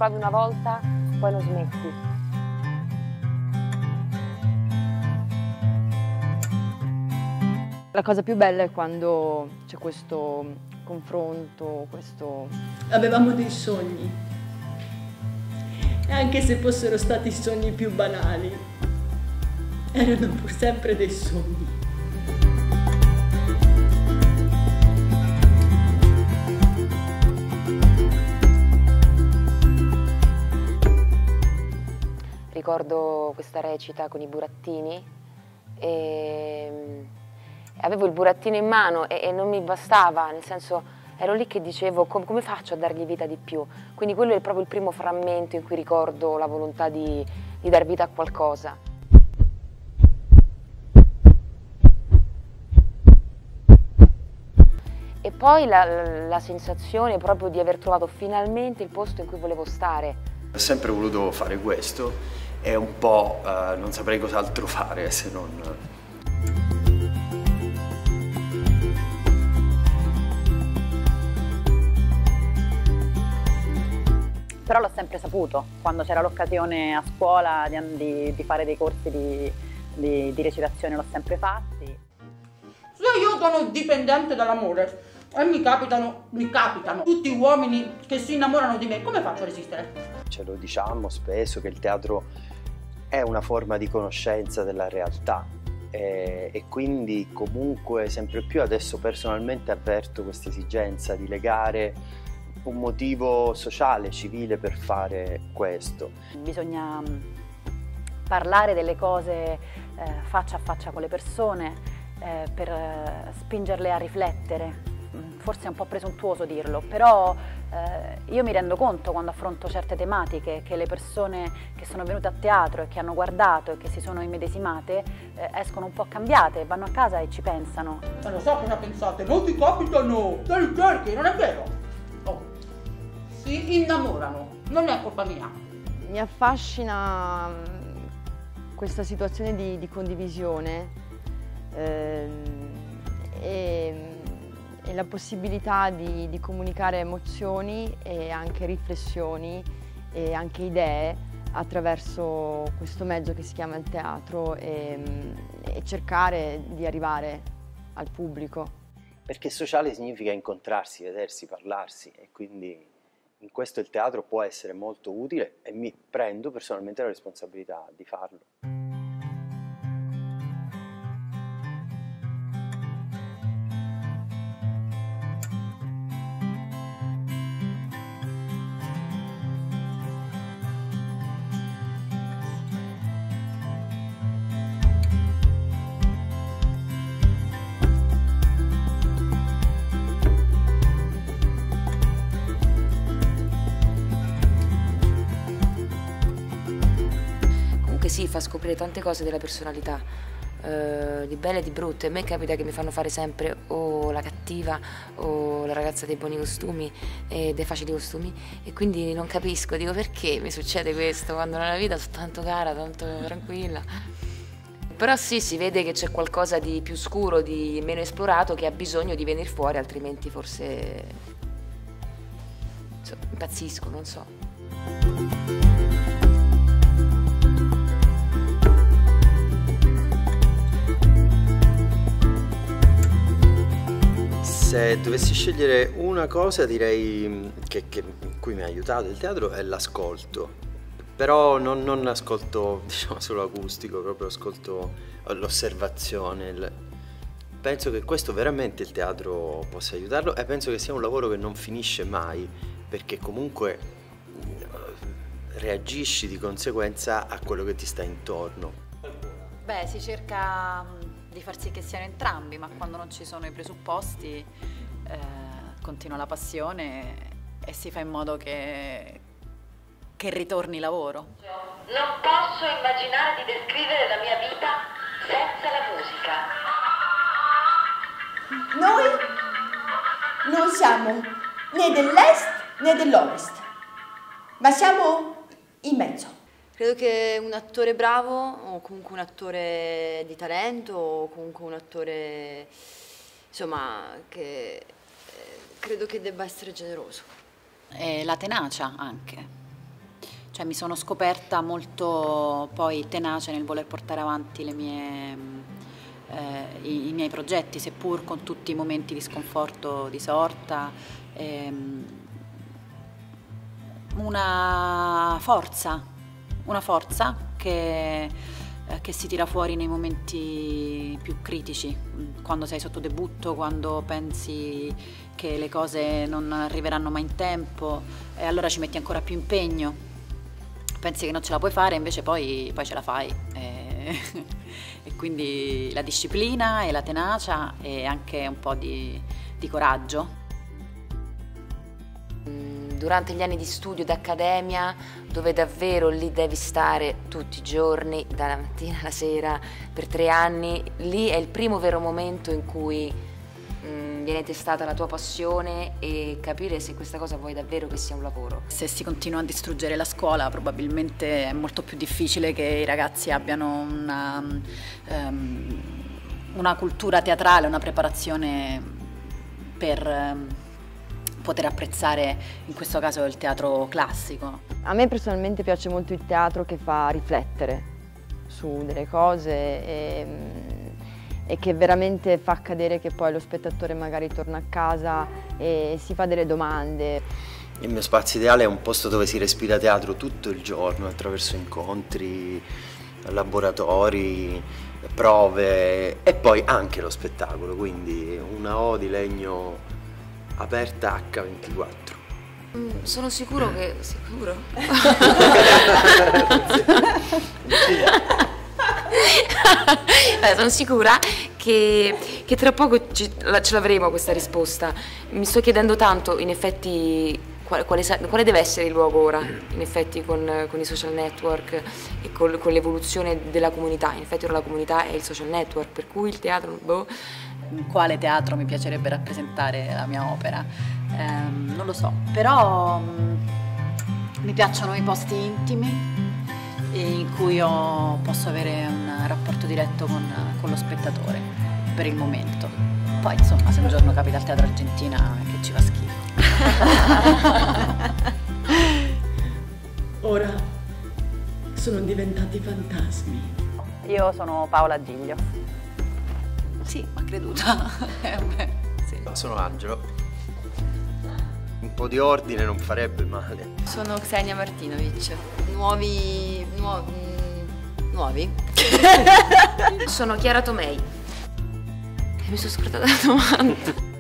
provi una volta, poi non smetti. La cosa più bella è quando c'è questo confronto, questo... Avevamo dei sogni, e anche se fossero stati sogni più banali, erano pur sempre dei sogni. Ricordo questa recita con i burattini e avevo il burattino in mano e non mi bastava, nel senso ero lì che dicevo come faccio a dargli vita di più, quindi quello è proprio il primo frammento in cui ricordo la volontà di dar vita a qualcosa. E poi la sensazione proprio di aver trovato finalmente il posto in cui volevo stare. Ho sempre voluto fare questo e un po' non saprei cos'altro fare se non... Però l'ho sempre saputo, quando c'era l'occasione a scuola di fare dei corsi di recitazione l'ho sempre fatti. Se io sono dipendente dall'amore e mi capitano tutti uomini che si innamorano di me, come faccio a resistere? Ce lo diciamo spesso che il teatro è una forma di conoscenza della realtà e quindi comunque sempre più adesso personalmente avverto questa esigenza di legare un motivo sociale, civile per fare questo. Bisogna parlare delle cose faccia a faccia con le persone per spingerle a riflettere. Forse è un po' presuntuoso dirlo, però io mi rendo conto quando affronto certe tematiche che le persone che sono venute a teatro e che hanno guardato e che si sono immedesimate escono un po' cambiate, vanno a casa e ci pensano. Ma lo so cosa pensate, non ti capitano, te li cerchi, non è vero? Si innamorano, non è colpa mia. Mi affascina questa situazione di condivisione e la possibilità di comunicare emozioni e anche riflessioni e anche idee attraverso questo mezzo che si chiama il teatro e cercare di arrivare al pubblico. Perché sociale significa incontrarsi, vedersi, parlarsi e quindi in questo il teatro può essere molto utile e mi prendo personalmente la responsabilità di farlo. Sì, fa scoprire tante cose della personalità, di belle e di brutte. A me capita che mi fanno fare sempre o la cattiva o la ragazza dei buoni costumi e dei facili costumi e quindi non capisco, dico perché mi succede questo quando nella vita sono tanto cara, tanto tranquilla. Però sì, si vede che c'è qualcosa di più scuro, di meno esplorato che ha bisogno di venire fuori, altrimenti forse insomma, impazzisco, non so. Se dovessi scegliere una cosa direi che in cui mi ha aiutato il teatro è l'ascolto, però non ascolto diciamo solo acustico, proprio ascolto l'osservazione. Penso che questo veramente il teatro possa aiutarlo e penso che sia un lavoro che non finisce mai perché comunque reagisci di conseguenza a quello che ti sta intorno. Beh, si cerca di far sì che siano entrambi, ma quando non ci sono i presupposti continua la passione e si fa in modo che ritorni lavoro. Non posso immaginare di descrivere la mia vita senza la musica. Noi non siamo né dell'est né dell'ovest, ma siamo in mezzo. Credo che un attore bravo, o comunque un attore di talento, o comunque un attore, insomma, che credo che debba essere generoso. E la tenacia anche, Cioè mi sono scoperta molto poi tenace nel voler portare avanti i miei progetti, seppur con tutti i momenti di sconforto di sorta. Una forza che si tira fuori nei momenti più critici, quando sei sotto debutto, quando pensi che le cose non arriveranno mai in tempo e allora ci metti ancora più impegno. Pensi che non ce la puoi fare, invece poi ce la fai. E quindi la disciplina e la tenacia e anche un po' di coraggio. Durante gli anni di studio d'accademia, dove davvero lì devi stare tutti i giorni, dalla mattina alla sera, per 3 anni, lì è il primo vero momento in cui viene testata la tua passione e capire se questa cosa vuoi davvero che sia un lavoro. Se si continua a distruggere la scuola, probabilmente è molto più difficile che i ragazzi abbiano una cultura teatrale, una preparazione per poter apprezzare in questo caso il teatro classico. A me personalmente piace molto il teatro che fa riflettere su delle cose e che veramente fa accadere che poi lo spettatore magari torna a casa e si fa delle domande. Il mio spazio ideale è un posto dove si respira teatro tutto il giorno, attraverso incontri, laboratori, prove e poi anche lo spettacolo, quindi una O di legno aperta H24. Sono sicuro che... Sicuro? Sono sicura che tra poco ce l'avremo questa risposta. Mi sto chiedendo tanto, in effetti, quale deve essere il luogo ora, in effetti con i social network e con l'evoluzione della comunità. In effetti ora la comunità è il social network, per cui il teatro, boh. In quale teatro mi piacerebbe rappresentare la mia opera? Non lo so, però mi piacciono i posti intimi in cui posso avere un rapporto diretto con lo spettatore, per il momento. Poi insomma, se un giorno capita al Teatro Argentina, che ci fa schifo. Ora sono diventati fantasmi. Io sono Paola Giglio. Sì, ma creduta. Sì. Sono Angelo. Un po' di ordine non farebbe male. Sono Xenia Martinovic. Nuovi? Sono Chiara Tomei. Mi sono scordata la domanda.